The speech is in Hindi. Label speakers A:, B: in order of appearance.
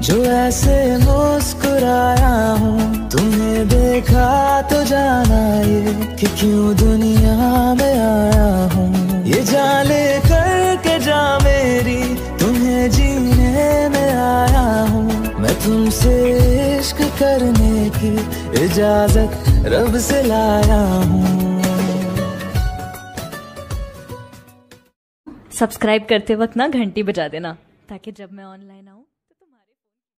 A: जो ऐसे मुस्कुराया हूँ, तुम्हें देखा तो जाना ये कि क्यों दुनिया में आया हूँ। ये जाने करके जा मेरी, तुम्हें जीने में आया हूँ। मैं तुमसे इश्क करने की इजाजत रब से लाया हूँ।
B: सब्सक्राइब करते वक्त ना घंटी बजा देना, ताकि जब मैं ऑनलाइन आऊँ